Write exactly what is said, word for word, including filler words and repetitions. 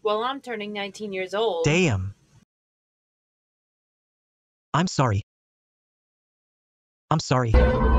Well, I'm turning nineteen years old. Damn. I'm sorry. I'm sorry.